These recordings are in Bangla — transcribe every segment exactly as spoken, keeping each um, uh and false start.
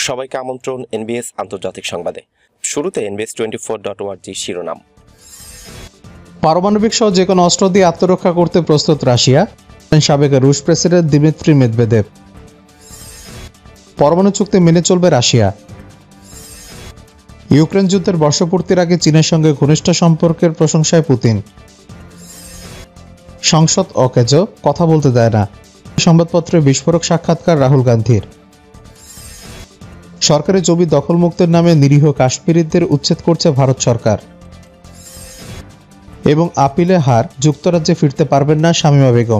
সবাইকে আমন্ত্রণ এনবিএস আন্তর্জাতিক সংবাদে। শুরুতে NBS twenty four dot org শিরোনাম। পারমাণবিক সহ যে কোনো অস্ত্র দিয়ে আত্মরক্ষা করতে প্রস্তুত রাশিয়া, সাবেক রুশ প্রেসিডেন্ট দিমিত্রি মেদভেদেভ। পরমাণু চুক্তি মেনে চলবে রাশিয়া। ইউক্রেন যুদ্ধের বর্ষপূর্তির আগে চীনের সঙ্গে ঘনিষ্ঠ সম্পর্কের প্রশংসায় পুতিন। সংসদ অকেজ, কথা বলতে দেয় না, সংবাদপত্রে বিস্ফোরক সাক্ষাৎকার রাহুল গান্ধীর। সরকারি জমি দখলমুক্তের নামে নিরীহ কাশ্মীরিদের উচ্ছেদ করছে ভারত সরকার। এবং আপিলে হার, যুক্তরাজ্যে ফিরতে পারবেন না শামীমা বেগম।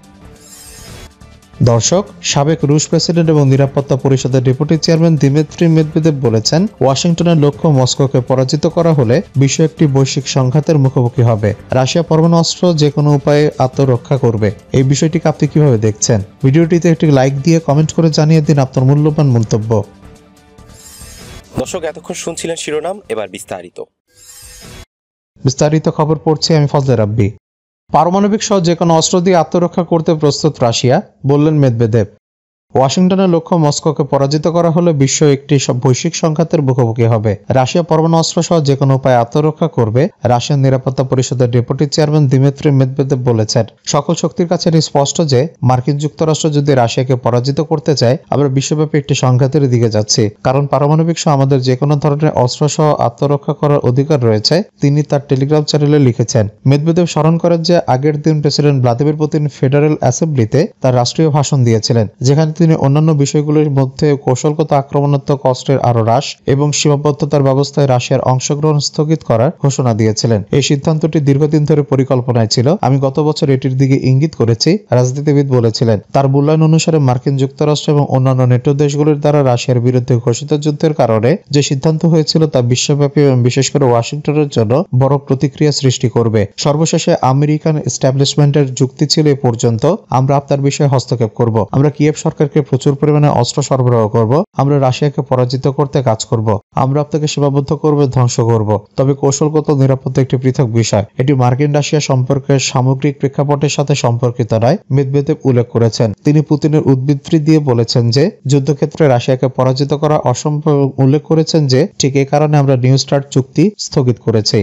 দর্শক, সাবেক রুশ প্রেসিডেন্ট এবং নিরাপত্তা পরিষদের ডেপুটি চেয়ারম্যান দিমিত্রি মেদভেদেভ বলেছেন, ওয়াশিংটনের লক্ষ্য মস্কোকে পরাজিত করা হলে বিশ্ব একটি বৈশ্বিক সংঘাতের মুখোমুখি হবে। রাশিয়া পরমাণু অস্ত্র যে কোনো উপায়ে আত্মরক্ষা করবে। এই বিষয়টিকে আপনি কিভাবে দেখছেন? ভিডিওটিতে একটি লাইক দিয়ে কমেন্ট করে জানিয়ে দিন আপনার মূল্যবান মন্তব্য। দর্শক, এতক্ষণ শুনছিলেন শিরোনাম, এবার বিস্তারিত বিস্তারিত খবর পড়ছি আমি ফজলে রাব্বি। পারমাণবিক সহ যে কোনো অস্ত্র দিয়ে আত্মরক্ষা করতে প্রস্তুত রাশিয়া, বললেন মেদভেদেভ। ওয়াশিংটনের লক্ষ্য মস্কোকে পরাজিত করা হলে বিশ্ব একটি বৈশ্বিক সংঘাতের মুখোমুখি হবে। রাশিয়া পরমাণু অস্ত্র সহ যে কোনো উপায়ে আত্মরক্ষা করবে, রাশিয়ার নিরাপত্তা পরিষদের ডেপুটি চেয়ারম্যান দিমিত্রি মেদভেদেভ বলেছেন। সকল শক্তির কাছে এটি স্পষ্ট যে মার্কিন যুক্তরাষ্ট্র যদি রাশিয়াকে পরাজিত করতে চায়, আমরা বিশ্বব্যাপী একটি সংঘাতের দিকে যাচ্ছি। কারণ পারমাণবিক সহ আমাদের যে কোনো ধরনের অস্ত্র সহ আত্মরক্ষা করার অধিকার রয়েছে, তিনি তার টেলিগ্রাম চ্যানেলে লিখেছেন। মেদভেদেভ স্মরণ করেন যে আগের দিন প্রেসিডেন্ট ভ্লাদিমির পুতিন ফেডারেল অ্যাসেম্বলিতে তার রাষ্ট্রীয় ভাষণ দিয়েছিলেন, যেখানে তিনি অন্যান্য বিষয়গুলির মধ্যে কৌশলগত আক্রমণাত্মক অস্ত্রের আরো হ্রাস এবং সীমাবদ্ধতার ব্যবস্থায় রাশিয়ার অংশগ্রহণ স্থগিত করার ঘোষণা দিয়েছিলেন। এই সিদ্ধান্তটি দীর্ঘদিন ধরে পরিকল্পনায় ছিল। আমি গত বছর এটির দিকে ইঙ্গিত করেছি, রাজনীতিবিদ বলেছিলেন। তার মূল্যায়ন অনুসারে মার্কিন যুক্তরাষ্ট্র এবং অন্যান্য নেটো দেশগুলির দ্বারা রাশিয়ার বিরুদ্ধে ঘোষিত যুদ্ধের কারণে যে সিদ্ধান্ত হয়েছিল তা বিশ্বব্যাপী এবং বিশেষ করে ওয়াশিংটনের জন্য বড় প্রতিক্রিয়া সৃষ্টি করবে। সর্বশেষে আমেরিকান এস্টাবলিশমেন্টের যুক্তি ছিল এ পর্যন্ত, আমরা আপনার বিষয়ে হস্তক্ষেপ করব, আমরা কিয়েভ সরকারকে প্রচুর পরিমাণে অস্ত্র সরবরাহ করব, আমরা রাশিয়াকে পরাজিত করতে কাজ করব, আমরা আপনাকে সীমাবদ্ধ করব, ধ্বংস করব। তবে কৌশলগত নিরাপত্তা একটি পৃথক বিষয়, এটি মার্কিন রাশিয়া সম্পর্কের সামগ্রিক প্রেক্ষাপটের সাথে সম্পর্কিত নয়, মেদভেদেভ উল্লেখ করেছেন। তিনি পুতিনের উদ্ধৃতি দিয়ে বলেছেন যে যুদ্ধক্ষেত্রে রাশিয়াকে পরাজিত করা অসম্ভব। উল্লেখ করেছেন যে ঠিক এই কারণে আমরা নিউ স্টার্ট চুক্তি স্থগিত করেছি।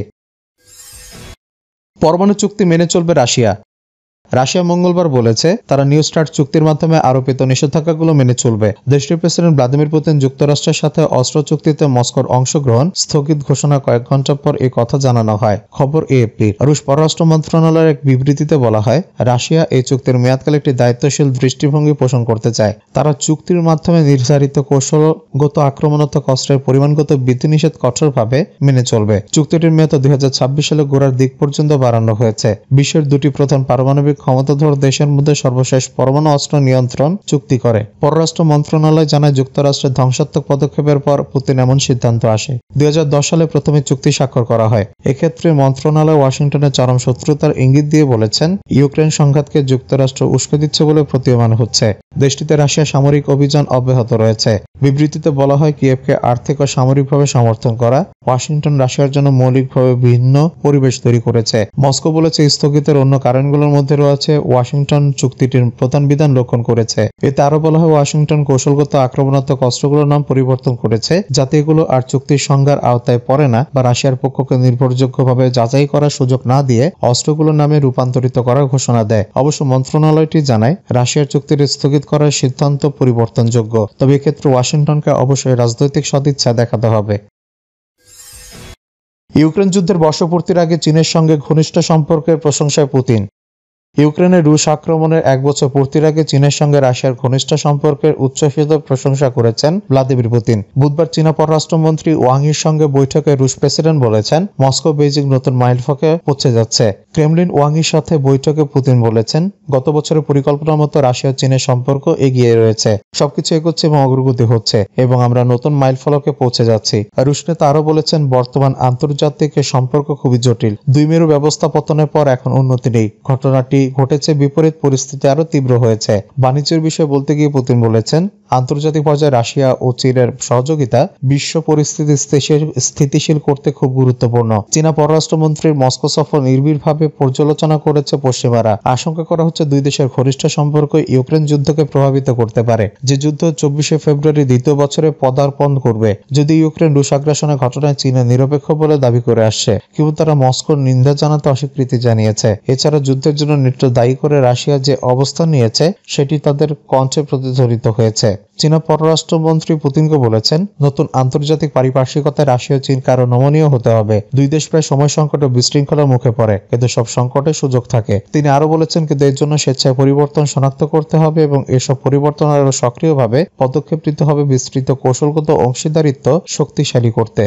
পরমাণু চুক্তি মেনে চলবে রাশিয়া। রাশিয়া মঙ্গলবার বলেছে তারা নিউ স্টার্ট চুক্তির মাধ্যমে আরোপিত নিষেধাজ্ঞাগুলো মেনে চলবে। দেশটির প্রেসিডেন্ট ভ্লাদিমির পুতিন যুক্তরাষ্ট্রের সাথে অস্ত্র চুক্তিতে মস্কোর অংশগ্রহণ স্থগিত ঘোষণা কয়েক ঘন্টা পর এই কথা জানানো হয়। খবর এএফপির। রুশ পররাষ্ট্র মন্ত্রণালয়ের এক বিবৃতিতে বলা হয়, রাশিয়া এই চুক্তির মেয়াদকালে একটি দায়িত্বশীল দৃষ্টিভঙ্গি পোষণ করতে চায়। তারা চুক্তির মাধ্যমে নির্ধারিত কৌশলগত আক্রমণাত্মক অস্ত্রের পরিমাণগত বিধিনিষেধ কঠোরভাবে মেনে চলবে। চুক্তিটির মেয়াদ দুই হাজার ছাব্বিশ সালে গোড়ার দিক পর্যন্ত বাড়ানো হয়েছে। বিশ্বের দুটি প্রধান পারমাণবিক ক্ষমতাধর দেশের মধ্যে সর্বশেষ পরমাণু অস্ত্র নিয়ন্ত্রণ চুক্তি করে। পররাষ্ট্র মন্ত্রণালয় জানায়, যুক্তরাষ্ট্রের ধ্বংসাত্মক পদক্ষেপের পর পুতিন এমন সিদ্ধান্ত আসে। দুই হাজার দশ সালে প্রথমে চুক্তি স্বাক্ষর করা হয়। এক্ষেত্রে মন্ত্রণালয় ওয়াশিংটনের চরম শত্রুতার ইঙ্গিত দিয়ে বলেছেন, ইউক্রেন সংঘাতকে যুক্তরাষ্ট্র উস্কে দিচ্ছে বলে প্রতীয়মান হচ্ছে। দেশটিতে রাশিয়া সামরিক অভিযান অব্যাহত রয়েছে। বিবৃতিতে বলা হয়, কিয়েভকে আর্থিক ও সামরিকভাবে সমর্থন করা। ওয়াশিংটন রাশিয়ার জন্য মৌলিকভাবে ভিন্ন পরিবেশ তৈরি করেছে। মস্কো বলেছে স্থগিতের অন্য কারণগুলোর মধ্যে রয়েছে ওয়াশিংটন চুক্তিটির প্রধান বিধান লঙ্ঘন করেছে। এতে আরো বলা হয়, ওয়াশিংটন কৌশলগত আক্রমণাত্মক অস্ত্রগুলোর নাম পরিবর্তন করেছে, যাতে এগুলো আর চুক্তির সংজ্ঞার আওতায় পড়ে না বা রাশিয়ার পক্ষকে নির্ভরযোগ্যভাবে যাচাই করার সুযোগ না দিয়ে অস্ত্রগুলোর নামে রূপান্তরিত করার ঘোষণা দেয়। অবশ্য মন্ত্রণালয়টি জানায়, রাশিয়ার চুক্তির স্থগিত করার সিদ্ধান্ত পরিবর্তনযোগ্য, তবে এক্ষেত্রে ওয়াশিংটনকে অবশ্যই রাজনৈতিক সদিচ্ছা দেখাতে হবে। ইউক্রেন যুদ্ধের বর্ষপূর্তির আগে চীনের সঙ্গে ঘনিষ্ঠ সম্পর্কের প্রশংসায় পুতিন। ইউক্রেনের রুশ আক্রমণের এক বছর পূর্তির আগে চীনের সঙ্গে রাশিয়ার ঘনিষ্ঠ সম্পর্কের উচ্ছ্বসিত প্রশংসা করেছেন ভ্লাদিমির পুতিন। বুধবার চীনা পররাষ্ট্রমন্ত্রী ওয়াংয়ের সঙ্গে বৈঠকে রুশ প্রেসিডেন্ট বলেছেন, মস্কো বেইজিং নতুন মাইলফলকে পৌঁছে যাচ্ছে। ক্রেমলিন ওয়াংয়ের সাথে বৈঠকে পুতিন বলেছেন, গত বছরের পরিকল্পনার মতো রাশিয়া চীনের সম্পর্ক এগিয়ে রয়েছে, সবকিছু এগোচ্ছে এবং অগ্রগতি হচ্ছে এবং আমরা নতুন মাইলফলকে পৌঁছে যাচ্ছি। রুশ নেতা আরো বলেছেন, বর্তমান আন্তর্জাতিক সম্পর্ক খুবই জটিল। দুই মেরু ব্যবস্থা পতনের পর এখন উন্নতি নেই। ঘটনাটি যেটি ঘটেছে বিপরীত পরিস্থিতি আরো তীব্র হয়েছে। বাণিজ্যের বিষয়ে বলতে গিয়ে পুতিন বলেছেন, আন্তর্জাতিক পর্যায়ে রাশিয়া ও চীনের সহযোগিতা বিশ্ব পরিস্থিতি স্থিতিশীল করতে খুব গুরুত্বপূর্ণ। চীনা পররাষ্ট্রমন্ত্রীর মস্কো সফর নির্ভীকভাবে পর্যালোচনা করেছে পশ্চিমারা। আশঙ্কা করা হচ্ছে দুই দেশের ঘনিষ্ঠ সম্পর্ক ইউক্রেন যুদ্ধকে প্রভাবিত করতে পারে, যে যুদ্ধ চব্বিশে ফেব্রুয়ারি দ্বিতীয় বছরে পদার্পণ করবে। যদি ইউক্রেন রুশ আগ্রাসনের ঘটনায় চীনের নিরপেক্ষ বলে দাবি করে আসছে, কিন্তু তারা মস্কোর নিন্দা জানাতে অস্বীকৃতি জানিয়েছে। এছাড়া যুদ্ধের জন্য নেটো দায়ী করে রাশিয়া যে অবস্থান নিয়েছে সেটি তাদের কণ্ঠে প্রতিধ্বনিত হয়েছে। চীনা পররাষ্ট্রমন্ত্রী পুতিনকে বলেছেন, নতুন আন্তর্জাতিক পারিপার্শ্বিকতায় রাশিয়া ও চীন কারো নমনীয় হতে হবে। দুই দেশ প্রায় সময় সংকট ও বিশৃঙ্খলার মুখে পড়ে, কিন্তু সব সংকটে সুযোগ থাকে। তিনি আরো বলেছেন, কিন্তু এর জন্য স্বেচ্ছায় পরিবর্তন শনাক্ত করতে হবে এবং এসব পরিবর্তন আরো সক্রিয়ভাবে পদক্ষেপ নিতে হবে বিস্তৃত কৌশলগত অংশীদারিত্ব শক্তিশালী করতে।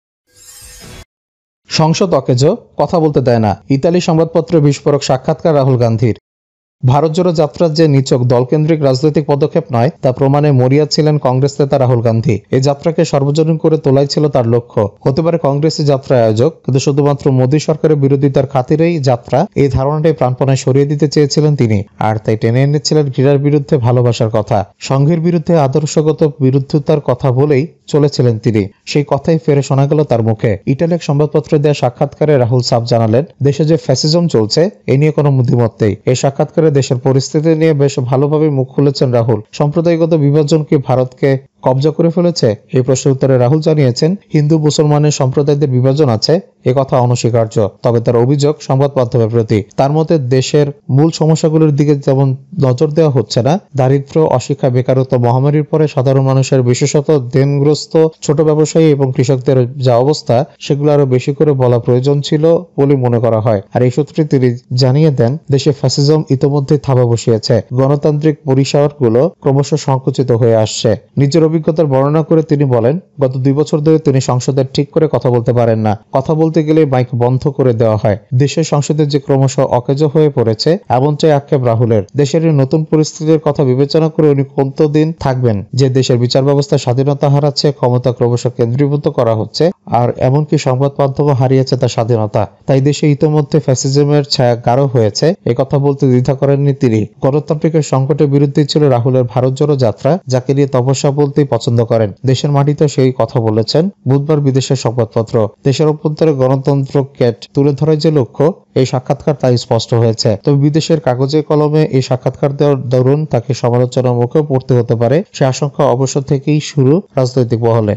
সংসদ অকেজ, কথা বলতে দেয় না। ইতালি সংবাদপত্রে বিস্ফোরক সাক্ষাৎকার রাহুল গান্ধীর। ভারত জোড়ো যাত্রার যে নিছক দলকেন্দ্রিক রাজনৈতিক পদক্ষেপ নয়, তা প্রমাণে মরিয়া ছিলেন কংগ্রেস নেতা রাহুল গান্ধী। এই যাত্রাকে সর্বজনীন করে তোলাই ছিল তার লক্ষ্য। হতে পারে কংগ্রেসের যাত্রার আয়োজক, কিন্তু শুধুমাত্র মোদী সরকারের বিরোধিতার খাতিরেই যাত্রা, এই ধারণাটাই প্রাণপণায় সরিয়ে দিতে চেয়েছিলেন তিনি। আর তাই টেনে এনেছিলেন ঘৃণার বিরুদ্ধে ভালোবাসার কথা, সংঘের বিরুদ্ধে আদর্শগত বিরুদ্ধতার কথা বলেই চলেছিলেন তিনি। সেই কথাই ফেরে শোনা গেল তার মুখে। ইটালি এক সংবাদপত্রে দেওয়া সাক্ষাৎকারে রাহুল সাফ জানালেন, দেশে যে ফ্যাসিজম চলছে এ নিয়ে কোনো দ্বিমত নেই। এই সাক্ষাৎকারে দেশের পরিস্থিতি নিয়ে বেশ ভালোভাবে মুখ খুলেছেন রাহুল। সাম্প্রদায়িকগত বিভাজন কি ভারতকে কবজা করে ফেলেছে? এই প্রশ্নের উত্তরে রাহুল জানিয়েছেন, হিন্দু মুসলমানের সম্প্রদায়দের বিভাজন আছে, এ কথা অনস্বীকার্য। তবে তার অভিযোগ সংবাদ মাধ্যমের প্রতি। তার মতে দেশের মূল সমস্যাগুলোর দিকে যেমন নজর দেওয়া হচ্ছে না, দারিদ্র্য, অশিক্ষা, বেকারত্ব, মহামারীর পরে সাধারণ মানুষের বিশেষত দেনগ্রস্ত ছোট ব্যবসায়ী এবং কৃষকদের যা অবস্থা, সেগুলো আরো বেশি করে বলা প্রয়োজন ছিল বলে মনে করা হয়। আর এই সূত্রে তিনি জানিয়ে দেন, দেশে ফ্যাসিজম ইতোমধ্যে থাবা বসিয়েছে, গণতান্ত্রিক পরিসরগুলো ক্রমশ সংকুচিত হয়ে আসছে। নিজের অভিজ্ঞতার বর্ণনা করে তিনি বলেন, গত দুই বছর ধরে তিনি সংসদে ঠিক করে কথা বলতে পারেন না। কথা বলতে গেলে মাইক বন্ধ করে দেওয়া হয়। দেশের সংসদে যে ক্রমশ অকেজো হয়ে পড়েছে, এমনটাই আক্ষেপ রাহুলের। দেশের এই নতুন পরিস্থিতির কথা বিবেচনা করে উনি কতদিন থাকবেন যে দেশের বিচার ব্যবস্থা স্বাধীনতা হারাচ্ছে, ক্ষমতা ক্রমশ কেন্দ্রীভূত করা হচ্ছে, আর এমনকি সংবাদ মাধ্যমও হারিয়েছে তার স্বাধীনতা। তাই দেশে ইতোমধ্যে ফ্যাসিজমের ছায়া গাঢ় হয়েছে, এ কথা বলতে দ্বিধা করেননি তিনি। গণতান্ত্রিকের সংকটের বিরুদ্ধে ছিল রাহুলের ভারত জোড়ো যাত্রা, যাকে নিয়ে তপস্যা বলতেই পছন্দ করেন। দেশের মাটিতে সেই কথা বলেছেন বুধবার বিদেশের সংবাদপত্র। দেশের অভ্যন্তরে গণতন্ত্র কেট তুলে ধরার যে লক্ষ্য, এই সাক্ষাৎকার তাই স্পষ্ট হয়েছে। তবে বিদেশের কাগজে কলমে এই সাক্ষাৎকার দেওয়ার দরুন তাকে সমালোচনার মুখেও পড়তে হতে পারে, সে আশঙ্কা অবশ্য থেকেই শুরু রাজনৈতিক মহলে।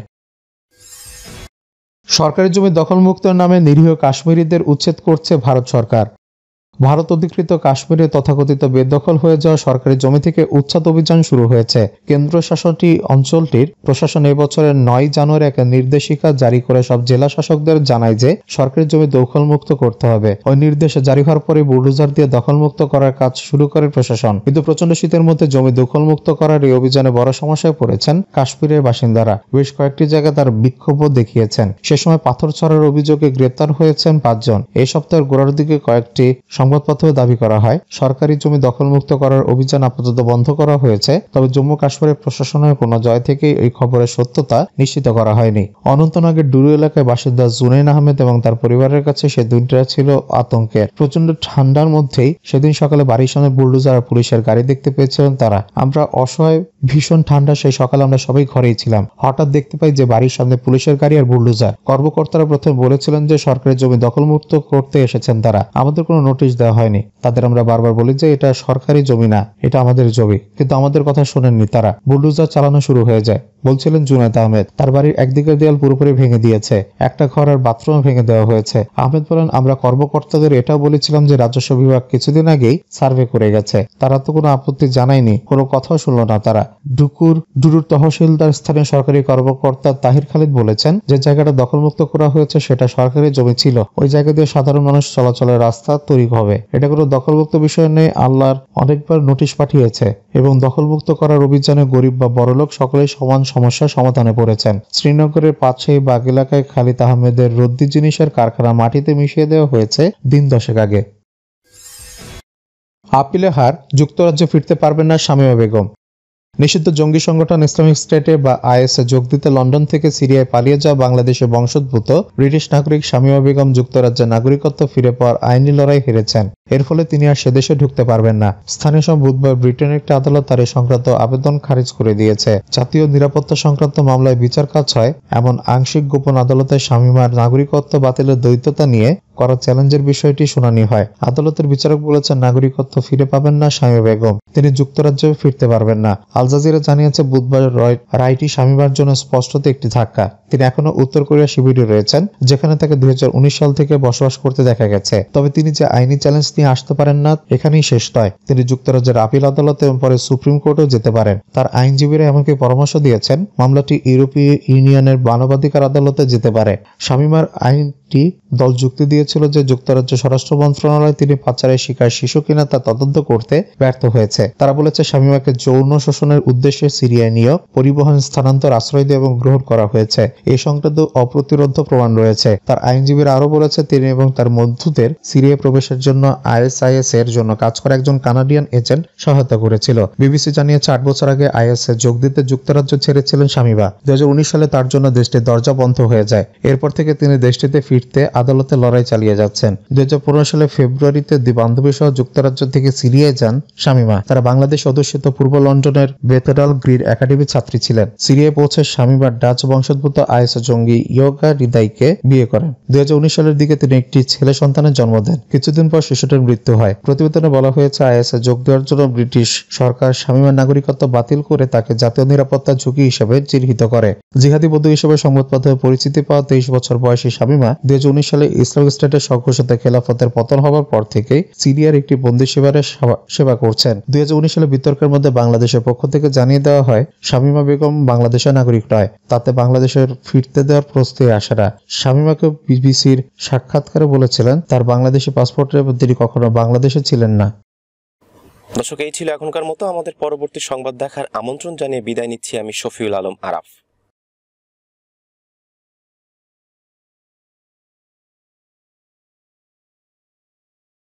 সরকারি জমি দখলমুক্তের নামে নিরীহ কাশ্মীরিদের উচ্ছেদ করছে ভারত সরকার। ভারত অধিকৃত কাশ্মীরে তথাকথিত বেদখল হয়ে যাওয়া সরকারি জমি থেকে উচ্ছেদ অভিযান শুরু হয়েছে। কেন্দ্র শাসনটি অঞ্চলটির প্রশাসন এবছরের নয় জানুয়ারি এক নির্দেশিকা জারি করে সব জেলা শাসকদের জানায় যে সরকারি জমি দখলমুক্ত করতে হবে। ওই নির্দেশ জারি হওয়ার পরে বুলডোজার দিয়ে দখলমুক্ত করার কাজ শুরু করে প্রশাসন। কিন্তু প্রচন্ড শীতের মধ্যে জমি দখলমুক্ত করার এই অভিযানে বড় সমস্যায় পড়েছেন কাশ্মীরের বাসিন্দারা। বেশ কয়েকটি জায়গায় তার বিক্ষোভও দেখিয়েছেন। সে সময় পাথর ছড়ার অভিযোগে গ্রেপ্তার হয়েছেন পাঁচজন। এই সপ্তাহের গোড়ার দিকে কয়েকটি সংবাদপত্রে দাবি করা হয়, সরকারি জমি দখলমুক্ত করার অভিযান আপাতত বন্ধ করা হয়েছে। তবে জম্মু কাশ্মীরের প্রশাসনের কোনো জয় থেকেই এই খবরের সত্যতা নিশ্চিত করা হয়নি। অনন্তনাগের ডুরু এলাকায় বাসিন্দা জুনাইন আহমেদ এবং তার পরিবারের কাছে সে দিনটা ছিল আতঙ্কের। প্রচন্ড ঠান্ডার মধ্যেই সেদিন সকালে বাড়ির সামনে বুলডোজার আর পুলিশের গাড়ি দেখতে পেয়েছিলেন তারা। আমরা অসহায়, ভীষণ ঠান্ডা, সেই সকালে আমরা সবাই ঘরেই ছিলাম। হঠাৎ দেখতে পাই যে বাড়ির সামনে পুলিশের গাড়ি আর বুলডোজার। কর্মকর্তারা প্রথমে বলেছিলেন যে সরকারি জমি দখলমুক্ত করতে এসেছেন তারা, আমাদের কোনো নোটিশ দেওয়া হয়নি। তাদের আমরা বারবার বলি যে এটা সরকারি জমি না, এটা আমাদের জমি, কিন্তু আমাদের কথা শোনেননি তারা। বুলডোজার চালানো শুরু হয়ে যায়, বলছিলেন জুনাইদ আহমেদ। তার বাড়ির একদিকের দেয়াল পুরোপুরি ভেঙে দিয়েছে, একটা ঘর আর বাথরুম ভেঙে দেওয়া হয়েছে। আহমেদ বলেন, আমরা কর্মকর্তাদের এটাও বলেছিলাম যে রাজস্ব বিভাগ কিছুদিন আগেই সার্ভে করে গেছে, তারা তো কোনো আপত্তি জানায়নি, কোনো কথাও শুনলো না তারা। ডুকুর ডুরুর তহসিলদার স্থানীয় সরকারি কর্মকর্তা তাহির খালিদ বলেছেন, যে জায়গাটা দখলমুক্ত করা হয়েছে সেটা সরকারি জমি ছিল, ওই জায়গা দিয়ে সাধারণ মানুষ চলাচলের রাস্তা তৈরি হবে, এটা কোনো দখলমুক্ত বিষয় নেই। আল্লাহর অনেকবার নোটিশ পাঠিয়েছে এবং দখলমুক্ত করার অভিযানে গরিব বা বড়লোক সকলেই সমান সমস্যার সমাধানে পড়েছেন। শ্রীনগরের পাঁচশাহী বাগ এলাকায় খালিদ আহমেদের রদ্দি জিনিসের কারখানা মাটিতে মিশিয়ে দেওয়া হয়েছে দিন দশেক আগে। আপিলে হার, যুক্তরাজ্যে ফিরতে পারবেন না শামীমা বেগম। নিষিদ্ধ জঙ্গি সংগঠন ইসলামিক স্টেটে বা আইএস এ যোগ দিতে লন্ডন থেকে সিরিয়ায় পালিয়ে যাওয়া বাংলাদেশে বংশোদ্ভূত ব্রিটিশ নাগরিক শামীমা বেগম যুক্তরাজ্যের নাগরিকত্ব ফিরে পাওয়ার আইনি লড়াই হেরেছেন। এর ফলে তিনি আর সেদেশে ঢুকতে পারবেন না। স্থানীয় সময় বুধবার ব্রিটেনের একটি আদালত তার এই সংক্রান্ত আবেদন খারিজ করে দিয়েছে। জাতীয় নিরাপত্তা সংক্রান্ত মামলায় বিচার কাজ হয় এমন আংশিক গোপন আদালতে শামীমার নাগরিকত্ব বাতিলের দ্বৈততা নিয়ে করা চ্যালেঞ্জের বিষয়টি শুনানি হয়। আদালতের বিচারক বলেছেন, নাগরিকত্ব ফিরে পাবেন না শামীমা বেগম, তিনি যুক্তরাজ্যে ফিরতে পারবেন না। আল জাজিরা জানিয়েছে বুধবার রায়টি শামীমার জন্য স্পষ্টত একটি ধাক্কা। তিনি এখনো উত্তর কোরিয়া শিবিরে রয়েছেন, যেখানে তাকে দুই হাজার উনিশ সাল থেকে বসবাস করতে দেখা গেছে। তবে তিনি যে আইনি চ্যালেঞ্জ নিয়ে আসতে পারেন না এখানেই শেষ নয়, তিনি যুক্তরাজ্যের আপিল আদালতে এবং পরে সুপ্রিম কোর্টেও যেতে পারেন। তার আইনজীবীরা এমনকি পরামর্শ দিয়েছেন মামলাটি ইউরোপীয় ইউনিয়নের মানবাধিকার আদালতে যেতে পারে। শামীমার আইনটি দল যুক্তি দিয়েছিল যে যুক্তরাজ্য স্বরাষ্ট্র মন্ত্রণালয় তিনি পাচারের শিকার শিশু কিনা তা তদন্ত করতে ব্যর্থ হয়েছে। তারা বলেছে শামীমাকে যৌন শোষণের উদ্দেশ্যে সিরিয়ায় নিয়োগ, পরিবহন, স্থানান্তর, আশ্রয় দেওয়া এবং গ্রহণ করা হয়েছে। এই সংক্রান্ত অপ্রতিরোধ্য প্রমাণ রয়েছে। তার আইনজীবীরা আরো বলেছে তিনি এবং তার বন্ধুদের সিরিয়ায় প্রবেশের জন্য আইএসআইএস এর জন্য কাজ করা একজন কানাডিয়ান এজেন্ট সহায়তা করেছিল। বিবিসি জানিয়েছে আট বছর আগে আইএস এ যোগ দিতে যুক্তরাজ্য ছেড়েছিলেন শামীমা। দুই হাজার উনিশ সালে তার জন্য দেশটির দরজা বন্ধ হয়ে যায়। এরপর থেকে তিনি দেশটিতে ফিরতে আদালতে লড়াই চালিয়ে যাচ্ছেন। দুই হাজার পনেরো সালে ফেব্রুয়ারিতে বান্ধবী সহ যুক্তরাজ্য থেকে সিরিয়ায় যান শামীমা। তারা বাংলাদেশ অধ্যুষিত পূর্ব লন্ডনের বেথেডাল গ্রিড একাডেমির ছাত্রী ছিলেন। সিরিয়ায় পৌঁছে শামীমা ডাচ বংশোদ্ভূত আইএস জঙ্গি ইয়োগা হৃদয়কে বিয়ে করেন। দুই হাজার উনিশ সালের দিকে তিনি একটি ছেলে সন্তানের জন্ম দেন। কিছুদিন পর শিশুটির মৃত্যু হয়। প্রতিবেদনে বলা হয়েছে আইএস এ যোগ দেওয়ার জন্য ব্রিটিশ সরকার শামীমার নাগরিকত্ব বাতিল করে তাকে জাতীয় নিরাপত্তা ঝুঁকি হিসেবে চিহ্নিত করে। জিহাদি বন্ধু হিসেবে সংবাদপত্রে পরিচিতি পাওয়া তেইশ বছর বয়সী শামীমা দুই হাজার উনিশ সালে ইসলামিক স্টেটের স্বঘোষিত খেলাফতের পতন হওয়ার পর থেকেই সিরিয়ার একটি বন্দী শিবিরে সেবা করছেন। দুই হাজার উনিশ সালে বিতর্কের মধ্যে বাংলাদেশের পক্ষ থেকে জানিয়ে দেওয়া হয় শামীমা বেগম বাংলাদেশের নাগরিক নয়, তাতে বাংলাদেশের ফিরতে দেওয়ার প্রস্তুতি আসে না। শামীমাকে বিবিসির সাক্ষাৎকারে বলেছিলেন তার বাংলাদেশি পাসপোর্টের এবং তিনি কখনো বাংলাদেশে ছিলেন না। দর্শক, এই ছিল এখনকার মতো। আমাদের পরবর্তী সংবাদ দেখার আমন্ত্রণ জানিয়ে বিদায় নিচ্ছি আমি শফিউল আলম আরাফ।